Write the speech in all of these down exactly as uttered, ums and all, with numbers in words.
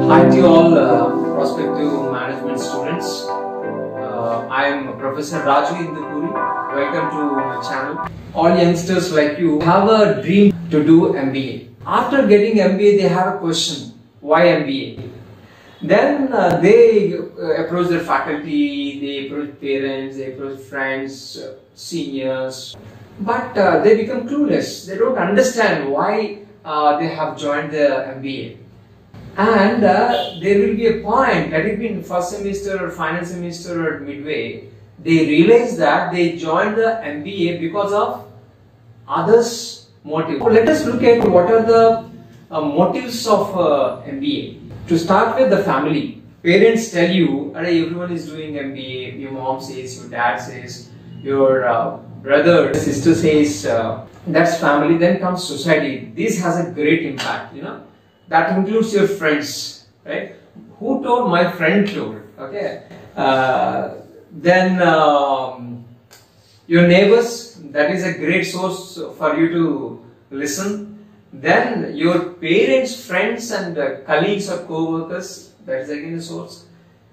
Hi to all uh, prospective management students. Uh, I am Professor Raju Indupuri. Welcome to my channel. All youngsters like you have a dream to do M B A. After getting M B A, they have a question: why M B A? Then uh, they uh, approach their faculty, they approach parents, they approach friends, uh, seniors, but uh, they become clueless. They don't understand why uh, they have joined the M B A. And uh, there will be a point, let it be in first semester or final semester or midway, they realize that they joined the M B A because of others' motive. So let us look at what are the uh, motives of uh, M B A. To start with, the family. Parents tell you, everyone is doing M B A, your mom says, your dad says, your uh, brother, sister says, uh, that's family. Then comes society. This has a great impact, you know. That includes your friends, right? Who told? My friend told, okay? Uh, then um, your neighbors, that is a great source for you to listen. Then your parents, friends and uh, colleagues or co-workers, that is again a source.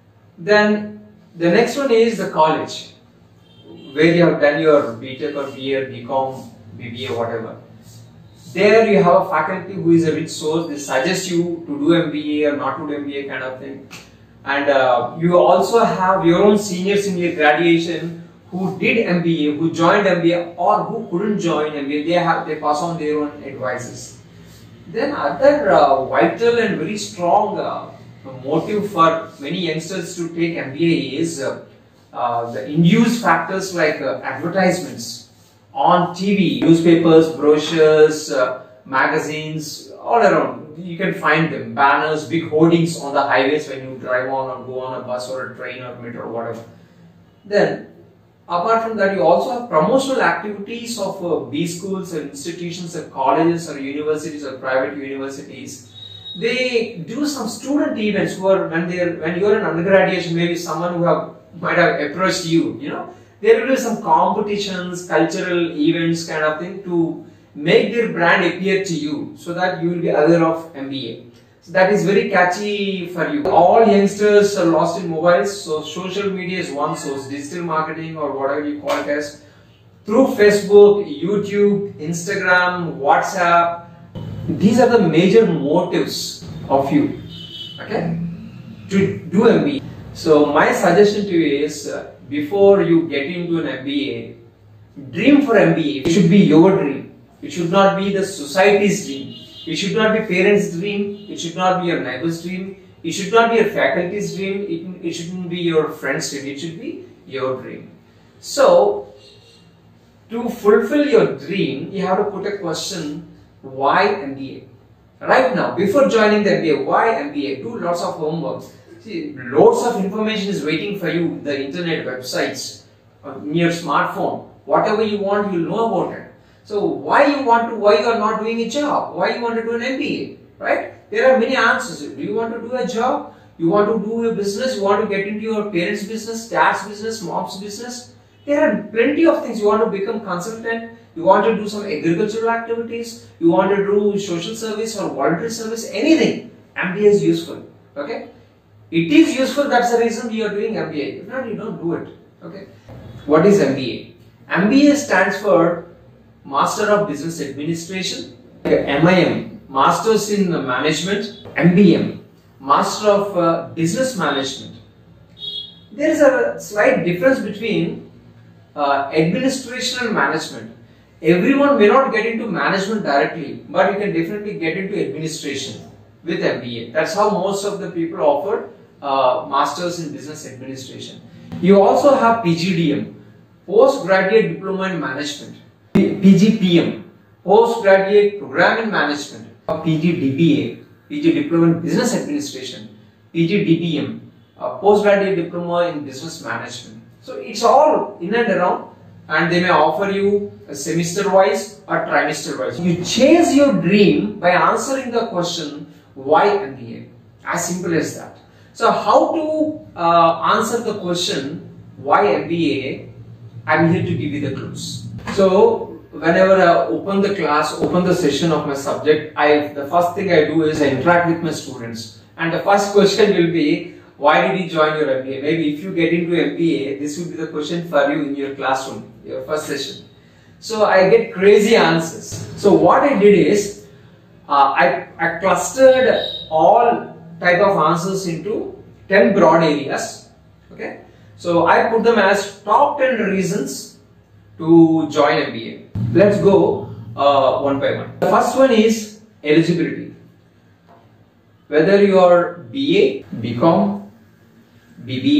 Then the next one is the college, where you have done your B Tech or B A, B Com, B B A, whatever. There you have a faculty who is a rich source. They suggest you to do M B A or not to do M B A kind of thing. And uh, you also have your own seniors in your graduation who did M B A, who joined M B A or who couldn't join M B A. They have they pass on their own advices. Then other uh, vital and very strong uh, motive for many youngsters to take M B A is uh, uh, the induced factors like uh, advertisements on T V, newspapers, brochures, uh, magazines, all around. You can find them, banners, big hoardings on the highways when you drive on or go on a bus or a train or metro or whatever. Then, apart from that, you also have promotional activities of uh, B schools or institutions or colleges or universities or private universities. They do some student events who are, when they are, when you are in undergraduation, maybe someone who have, might have approached you, you know. There will be some competitions, cultural events kind of thing to make their brand appear to you so that you will be aware of M B A. So that is very catchy for you. All youngsters are lost in mobiles, so social media is one source, digital marketing or whatever you call it as. Through Facebook, YouTube, Instagram, WhatsApp, these are the major motives of you, okay, to do M B A. So my suggestion to you is, uh, before you get into an M B A, dream for M B A. It should be your dream. It should not be the society's dream. It should not be parents' dream. It should not be your neighbor's dream. It should not be your faculty's dream. It, it shouldn't be your friend's dream. It should be your dream. So, to fulfill your dream, you have to put a question, why M B A? Right now, before joining the M B A, why M B A? Do lots of homework. See, loads of information is waiting for you, the internet, websites, on your smartphone. Whatever you want, you'll know about it. So why you want to, why you are not doing a job? Why you want to do an M B A? Right? There are many answers. Do you want to do a job? You want to do a business? You want to get into your parents' business, dad's business, mom's business? There are plenty of things. You want to become consultant. You want to do some agricultural activities. You want to do social service or voluntary service. Anything. M B A is useful. Okay? It is useful, that's the reason you are doing M B A. If not, you don't do it. Okay. What is M B A? M B A stands for Master of Business Administration, M I M, Masters in Management, M B M, Master of uh, Business Management. There is a slight difference between uh, administration and management. Everyone may not get into management directly, but you can definitely get into administration with M B A. That's how most of the people offer uh, Masters in Business Administration. You also have P G D M, Postgraduate Diploma in Management, P G P M, Postgraduate Program in Management, P G D B A, P G Diploma in Business Administration, P G D B M, uh, Postgraduate Diploma in Business Management. So it's all in and around, and they may offer you a semester wise or trimester wise. You chase your dream by answering the question, why M B A? As simple as that. So how to uh, answer the question, why M B A? I'm here to give you the clues. So whenever I open the class, open the session of my subject, I the first thing I do is I interact with my students. And the first question will be, why did you join your M B A? Maybe if you get into M B A, this would be the question for you in your classroom, your first session. So I get crazy answers. So what I did is, uh, I, I clustered all type of answers into ten broad areas. Okay. So I put them as top ten reasons to join M B A. Let's go uh, one by one. The first one is eligibility. Whether you are B A, B Com, B B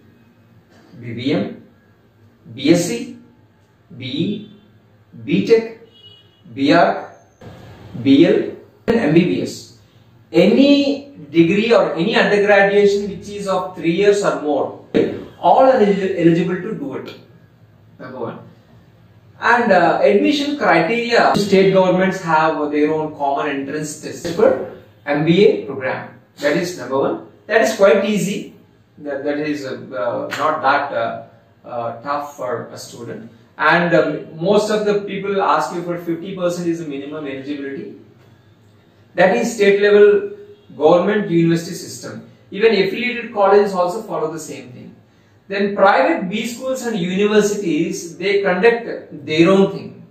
A, B B M, B S c, B E, B Tech, B Arch, B L and M B B S. Any degree or any undergraduation which is of three years or more, all are eligible to do it. Number one. And uh, admission criteria, state governments have their own common entrance test for M B A program. That is number one. That is quite easy. That, that is uh, uh, not that uh, uh, tough for a student. And um, most of the people ask you for fifty percent is the minimum eligibility. That is state level government university system. Even affiliated colleges also follow the same thing. Then private B schools and universities, they conduct their own thing.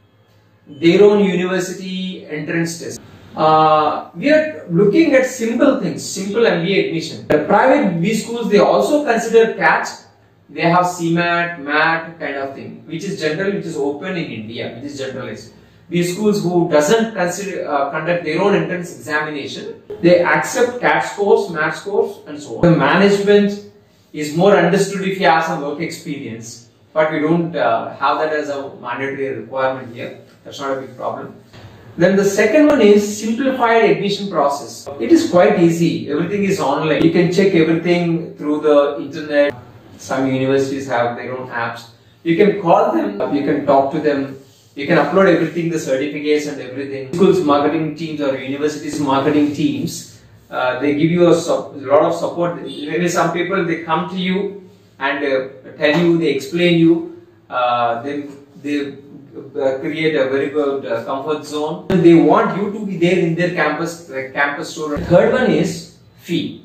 Their own university entrance test. Uh, we are looking at simple things, simple M B A admission. The private B schools, they also consider C A T. They have C MAT, M A T kind of thing, which is general, which is open in India, which is generalized. B schools who doesn't consider uh, conduct their own entrance examination, they accept C A T scores, M A T scores, and so on. The management is more understood if you have some work experience, but we don't uh, have that as a mandatory requirement here. That's not a big problem. Then the second one is simplified admission process. It is quite easy. Everything is online. You can check everything through the internet. Some universities have their own apps. You can call them, you can talk to them, you can upload everything, the certificates and everything. Schools marketing teams or universities marketing teams, uh, they give you a, a lot of support. Maybe some people, they come to you and uh, tell you, they explain you, uh, they, they uh, create a very good uh, comfort zone. They want you to be there in their campus, like campus store. Third one is fee.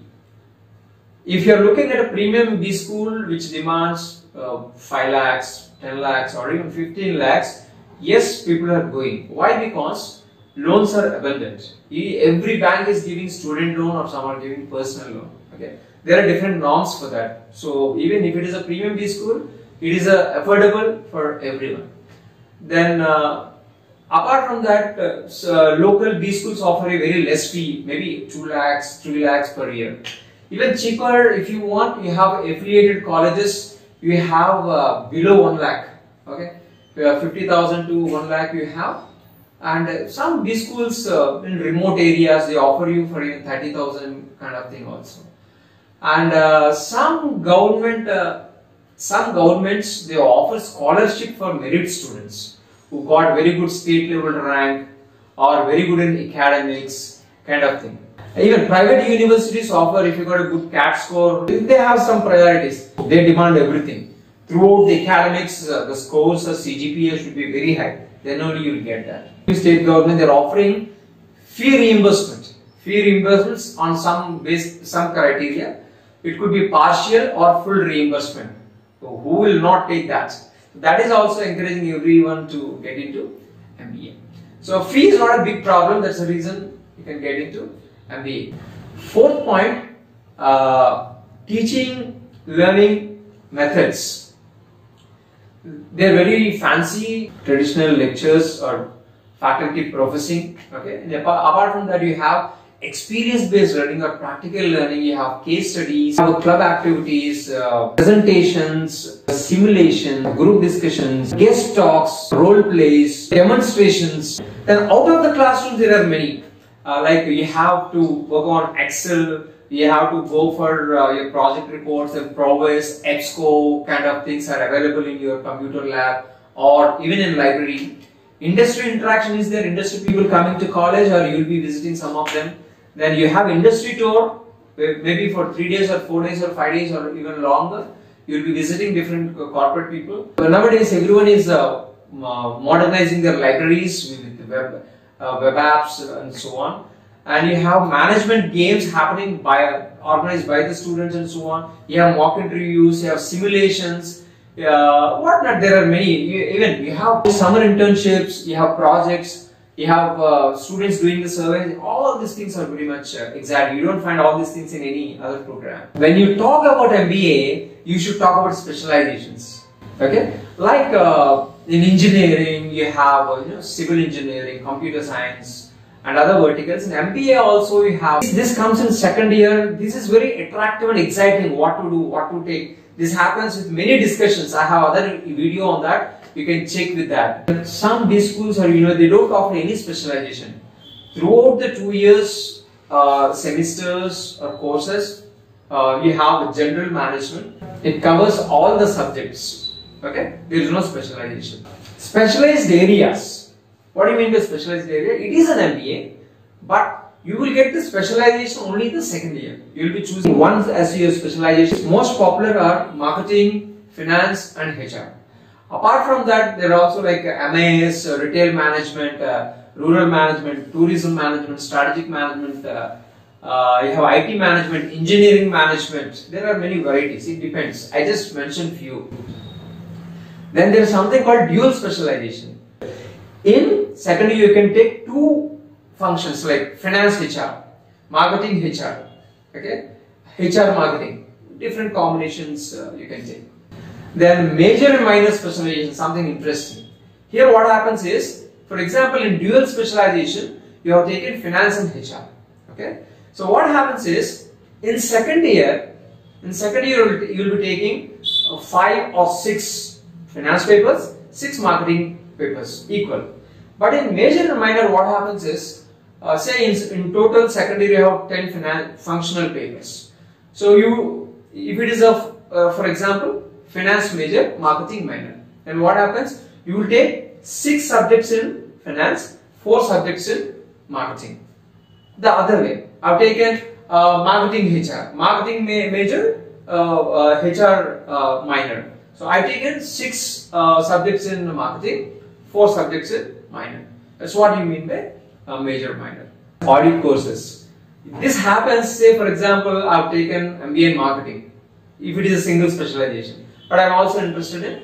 If you are looking at a premium B school which demands uh, five lakhs, ten lakhs or even fifteen lakhs, yes, people are going. Why? Because loans are abundant. Every bank is giving student loan or some are giving personal loan. Okay, there are different norms for that. So even if it is a premium B school, it is uh, affordable for everyone. Then uh, apart from that, uh, so local B schools offer a very less fee, maybe two lakhs, three lakhs per year. Even cheaper, if you want, you have affiliated colleges, you have uh, below one lakh. Okay, you have fifty thousand to one lakh you have. And uh, some B schools uh, in remote areas, they offer you for even thirty thousand kind of thing also. And uh, some government, uh, some governments, they offer scholarship for merit students who got very good state level rank or very good in academics kind of thing. Even private universities offer, if you got a good C A T score, they have some priorities. They demand everything. Throughout the academics, uh, the scores of C G P A should be very high. Then only you will get that. State government, they are offering fee reimbursement. Fee reimbursements on some base, some criteria. It could be partial or full reimbursement. So who will not take that? That is also encouraging everyone to get into M B A. So fee is not a big problem. That's the reason you can get into M B A. Fourth point, uh, teaching, learning methods. They are very fancy, traditional lectures or faculty professing. Okay. And apart from that, you have experience-based learning or practical learning. You have case studies, you have club activities, uh, presentations, simulation, group discussions, guest talks, role plays, demonstrations. Then out of the classrooms, there are many. Uh, like you have to work on Excel, you have to go for uh, your project reports, and Progress, EBSCO kind of things are available in your computer lab or even in library. Industry interaction is there, industry people coming to college or you will be visiting some of them. Then you have industry tour, maybe for three days or four days or five days or even longer. You will be visiting different corporate people. So nowadays everyone is uh, modernizing their libraries with web, uh, web apps and so on. and you have management games happening by organized by the students and so on. You have mock interviews, you have simulations, uh, whatnot. There are many. You, even you have summer internships, you have projects, you have uh, students doing the surveys. All of these things are pretty much uh, exact. You don't find all these things in any other program. When you talk about M B A, you should talk about specializations. Okay, like uh, in engineering, you have uh, you know, civil engineering, computer science, and other verticals. In M B A also you have, this comes in second year. This is very attractive and exciting, what to do, what to take. This happens with many discussions. I have other video on that. You can check with that. Some B schools are, you know, they don't offer any specialization. Throughout the two years, uh, semesters or courses, uh, you have general management. It covers all the subjects. Okay, there is no specialization. Specialized areas. What do you mean by specialized area? It is an M B A, but you will get the specialization only in the second year. You will be choosing one as your specialization. Most popular are marketing, finance, and H R. Apart from that, there are also like M I S, uh, retail management, uh, rural management, tourism management, strategic management. Uh, uh, you have I T management, engineering management. There are many varieties. It depends. I just mentioned few. Then there is something called dual specialization. In second year, you can take two functions like finance H R, marketing H R, okay, H R marketing, different combinations uh, you can take. Then major and minor specialization, something interesting. Here what happens is, for example, in dual specialization, you have taken finance and H R, okay. So what happens is, in second year, in second year you will be taking uh, five or six finance papers, six marketing papers, equal. But in major and minor, what happens is, uh, say in, in total second year you have ten finance functional papers. So you, if it is of, uh, for example, finance major, marketing minor, then what happens? You will take six subjects in finance, four subjects in marketing. The other way, I've taken uh, marketing H R, marketing ma major, uh, uh, H R uh, minor. So I've taken six uh, subjects in marketing, four subjects in minor. That's what you mean by uh, major minor. Audit courses. This happens, say for example, I've taken M B A in marketing, if it is a single specialization, but I'm also interested in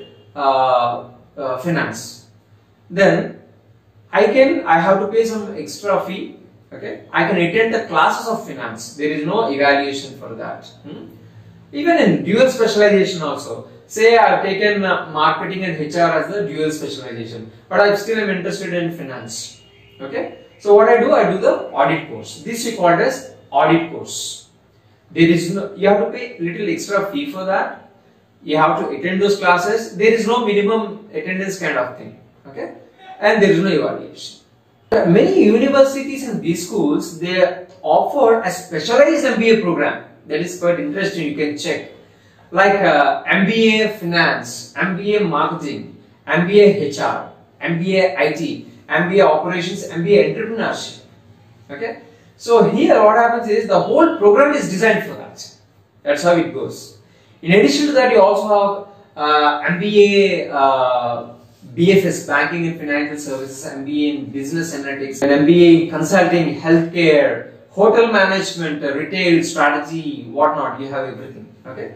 uh, uh, finance. Then I can, I have to pay some extra fee. Okay, I can attend the classes of finance. There is no evaluation for that. Hmm? Even in dual specialization also. Say I have taken uh, marketing and H R as the dual specialization, but I still am interested in finance. Okay, so what I do, I do the audit course. This is called as audit course. There is no, you have to pay little extra fee for that. You have to attend those classes. There is no minimum attendance kind of thing. Okay, and there is no evaluation. Many universities and B schools, they offer a specialized M B A program. That is quite interesting. You can check. Like uh, M B A Finance, M B A Marketing, M B A H R, M B A I T, M B A Operations, M B A Entrepreneurship. Okay, so here what happens is the whole program is designed for that. That's how it goes. In addition to that, you also have uh, M B A uh, B F S, Banking and Financial Services, M B A in Business Analytics, and M B A in Consulting, Healthcare, Hotel Management, uh, Retail, Strategy, whatnot. You have everything. Okay.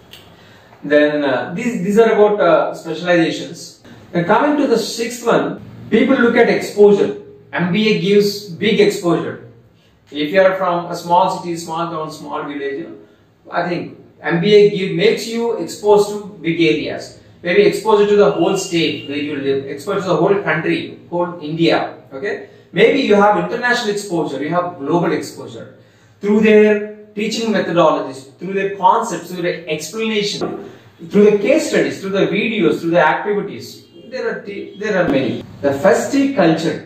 Then uh, these, these are about uh, specializations. And coming to the sixth one, people look at exposure. M B A gives big exposure. If you are from a small city, small town, small village, you know, I think M B A give, makes you exposed to big areas. Maybe exposure to the whole state where you live, exposure to the whole country, whole India. Okay, maybe you have international exposure, you have global exposure through their teaching methodologies, through their concepts, through their explanation, through the case studies, through the videos, through the activities. There are there are many. The festive culture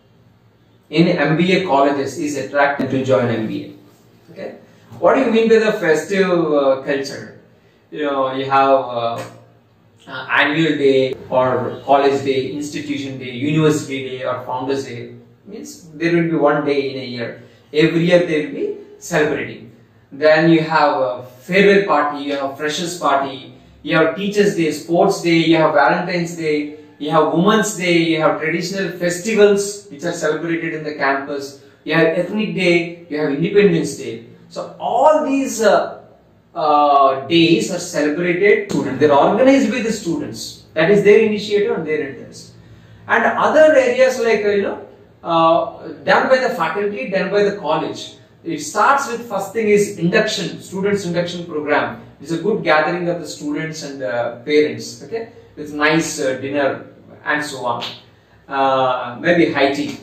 in M B A colleges is attractive to join M B A. Okay, what do you mean by the festive uh, culture? You know, you have uh, uh, annual day or college day, institution day, university day, or founders day. Means there will be one day in a year. Every year there will be celebrating. Then you have a farewell party, you have freshers party, you have teachers day, sports day, you have Valentine's Day, you have Women's Day, you have traditional festivals which are celebrated in the campus, you have Ethnic Day, you have Independence Day. So all these uh, uh, days are celebrated. Students, they're organized by the students. That is their initiative and their interest. And other areas like uh, you know, uh, done by the faculty, done by the college. It starts with first thing is induction, students induction program. It's a good gathering of the students and uh, parents. Okay, with nice uh, dinner and so on. Uh, maybe high tea.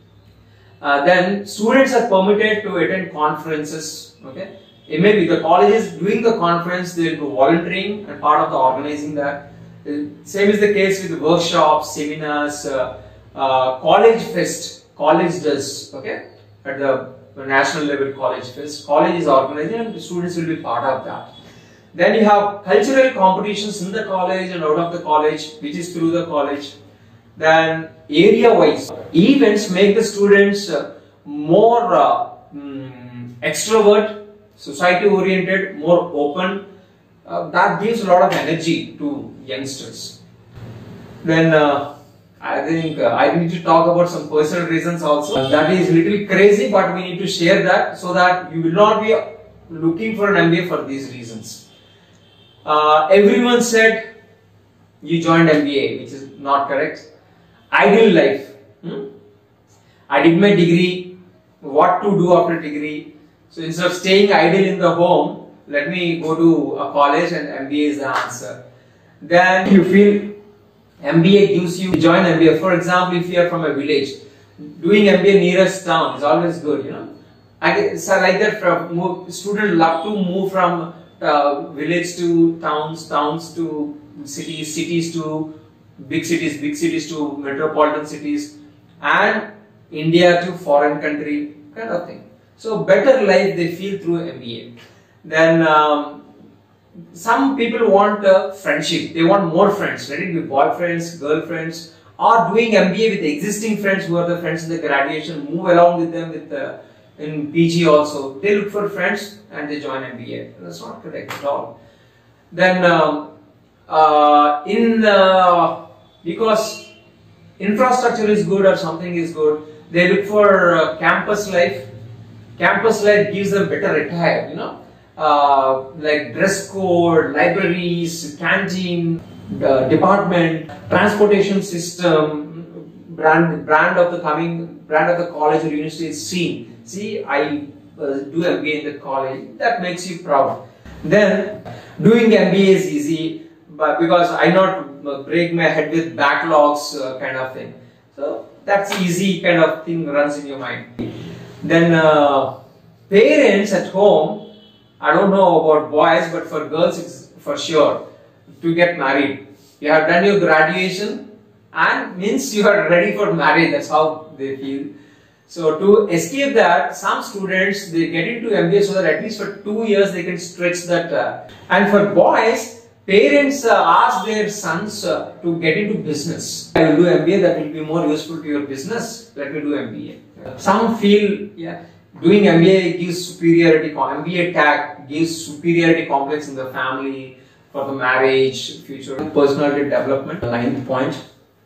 Uh, then students are permitted to attend conferences. Okay, it may be the college is doing the conference, they will be volunteering and part of the organizing that. Uh, same is the case with workshops, seminars, uh, uh, college fest. College does, okay, at the national level college fest. College is organizing and the students will be part of that. Then you have cultural competitions in the college and out of the college, which is through the college. Then area-wise events make the students uh, more uh, um, extrovert, society-oriented, more open. Uh, that gives a lot of energy to youngsters. Then uh, I think uh, I need to talk about some personal reasons also. Uh, that is little crazy, but we need to share that so that you will not be looking for an M B A for these reasons. Uh, everyone said you joined M B A, which is not correct. Ideal life. Hmm? I did my degree. What to do after degree? So instead of staying idle in the home, let me go to a college and M B A is the answer. Then you feel M B A gives you join M B A. For example, if you are from a village, doing M B A nearest town is always good. You know, I so like that. From move, students love to move from uh, village to towns, towns to cities, cities to big cities, big cities to metropolitan cities, and India to foreign country kind of thing. So better life they feel through M B A. Then um, some people want uh, friendship. They want more friends, let it be boyfriends, girlfriends, or doing M B A with existing friends who are the friends in the graduation, move along with them with uh, in P G also. They look for friends and they join M B A. That's not correct at all. Then um, uh, in uh, because infrastructure is good or something is good, they look for uh, campus life. Campus life gives them better attire, you know. Uh, like dress code, libraries, canteen, uh, department, transportation system, brand brand of the coming brand of the college or university is seen. See, I uh, do M B A in the college. That makes you proud. Then doing M B A is easy, but because I not break my head with backlogs uh, kind of thing. So that's easy kind of thing runs in your mind. Then uh, parents at home. I don't know about boys, but for girls it's for sure to get married. You have done your graduation and means you are ready for marriage. That's how they feel. So to escape that, some students they get into M B A so that at least for two years they can stretch that. Uh, and for boys, parents uh, ask their sons uh, to get into business. I will do M B A, that will be more useful to your business. Let me do M B A. Some feel, yeah. Doing M B A gives superiority, M B A tag gives superiority complex in the family, for the marriage, future personality development. Ninth point.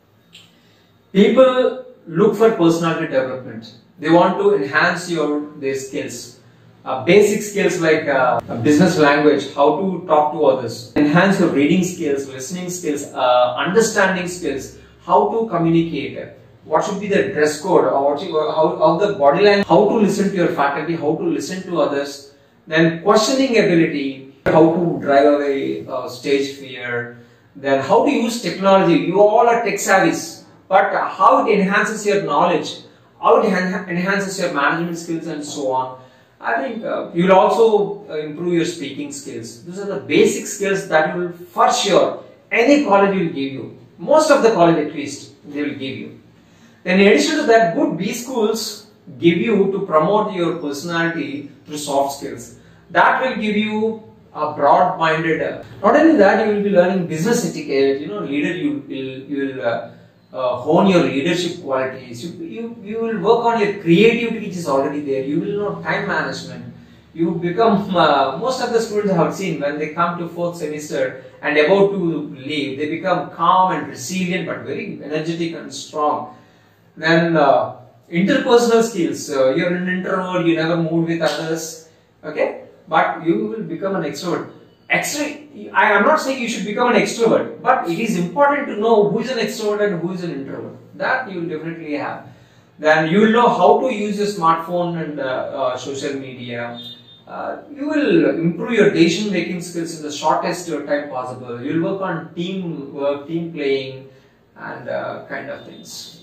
People look for personality development. They want to enhance your their skills. Uh, basic skills like uh, business language, how to talk to others. Enhance your reading skills, listening skills, uh, understanding skills, how to communicate. What should be the dress code, or what you, how, how the body language, how to listen to your faculty, how to listen to others, then questioning ability, how to drive away uh, stage fear, then how to use technology. You all are tech savvies, but how it enhances your knowledge, how it enhances your management skills and so on. I think uh, you will also uh, improve your speaking skills. These are the basic skills that you will for sure, any college will give you. Most of the college at least, they will give you. Then in addition to that, good B schools give you to promote your personality through soft skills. That will give you a broad-minded. Uh, not only that, you will be learning business etiquette. You know, leader. You will you will uh, uh, hone your leadership qualities. You, you you will work on your creativity, which is already there. You will know time management. You become. Uh, most of the students I have seen when they come to fourth semester and about to leave, they become calm and resilient, but very energetic and strong. Then uh, interpersonal skills. Uh, you're an introvert, you never move with others, okay? But you will become an extrovert. Extra, I am not saying you should become an extrovert, but it is important to know who is an extrovert and who is an introvert. That you will definitely have. Then you will know how to use your smartphone and uh, uh, social media. Uh, you will improve your decision making skills in the shortest time possible. You will work on team work, team playing, and uh, kind of things.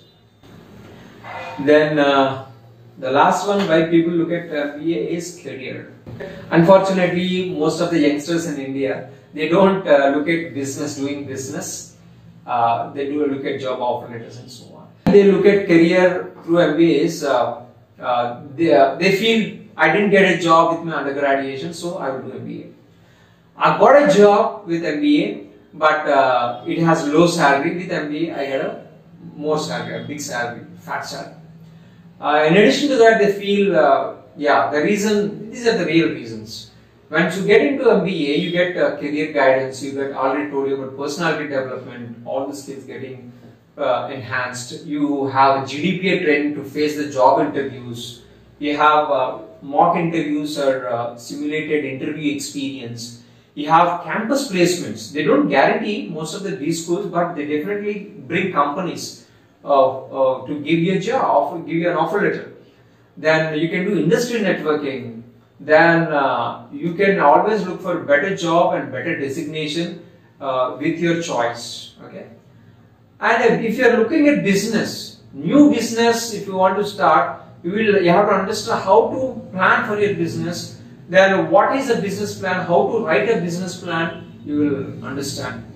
Then uh, the last one why people look at M B A is career. Unfortunately, most of the youngsters in India, they don't uh, look at business, doing business. Uh, they do look at job offer letters and so on. They look at career through M B As. Uh, uh, they, uh, they feel I didn't get a job with my undergraduation, so I will do M B A. I got a job with M B A, but uh, it has low salary. With M B A, I get a more salary, a big salary, fat salary. Uh, in addition to that, they feel, uh, yeah, the reason, these are the real reasons. Once you get into M B A, you get uh, career guidance, you get already told you about personality development, all the skills getting uh, enhanced. You have G D P A training to face the job interviews. You have uh, mock interviews or uh, simulated interview experience. You have campus placements. They don't guarantee most of the B schools, but they definitely bring companies uh, uh, to give you a job, offer, give you an offer letter. Then you can do industry networking. Then uh, you can always look for better job and better designation uh, with your choice. Okay. And if you are looking at business, new business, if you want to start, you will you have to understand how to plan for your business. Then what is a business plan? How to write a business plan? You will understand.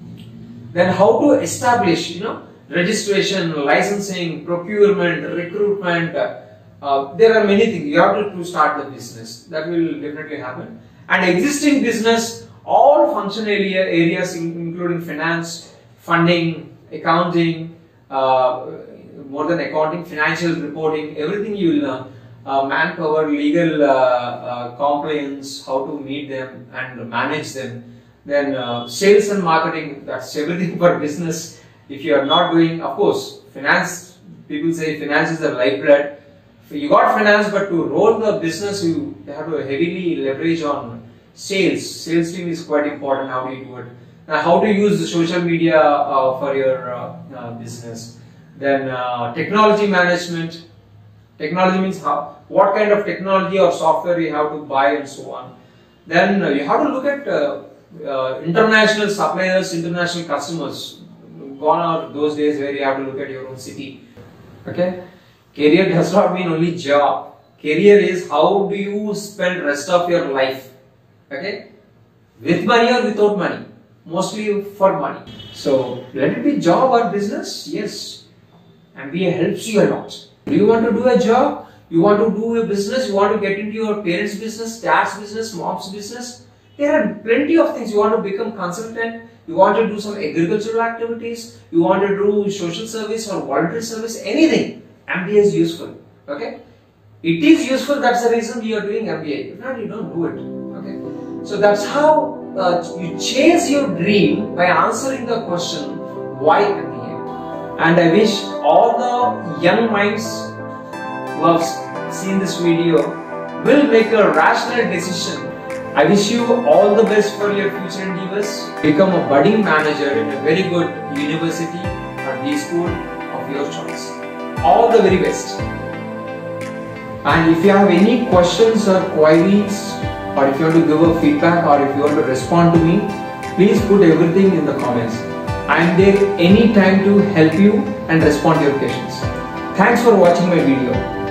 Then how to establish, you know, registration, licensing, procurement, recruitment. Uh, there are many things you have to, to start the business. That will definitely happen. And existing business, all functional area, areas including finance, funding, accounting, uh, more than accounting, financial reporting, everything you will learn. Uh, manpower, legal uh, uh, compliance, how to meet them and manage them. Then uh, sales and marketing, that's everything for business. If you are not doing, of course, finance, people say finance is the lifeblood. You got finance, but to roll the business, you have to heavily leverage on sales. Sales team is quite important. How do you do it? Now, how to use the social media uh, for your uh, uh, business. Then uh, technology management. Technology means how, what kind of technology or software you have to buy and so on. Then uh, you have to look at uh, uh, international suppliers, international customers. Gone are those days where you have to look at your own city. Okay. Career does not mean only job. Career is how do you spend rest of your life. Okay. With money or without money. Mostly for money. So let it be job or business. Yes. M B A helps you a lot. Do you want to do a job? You want to do a business? You want to get into your parents' business, dad's business, mom's business? There are plenty of things. You want to become consultant. You want to do some agricultural activities. You want to do social service or voluntary service. Anything. M B A is useful. Okay. It is useful. That's the reason you are doing M B A. If not, you don't do it. Okay. So that's how uh, you chase your dream by answering the question, why M B A? And I wish all the young minds who have seen this video will make a rational decision. I wish you all the best for your future endeavors. Become a budding manager in a very good university or B school of your choice. All the very best. And if you have any questions or queries, or if you want to give a feedback, or if you want to respond to me, please put everything in the comments. I am there anytime to help you and respond to your questions. Thanks for watching my video.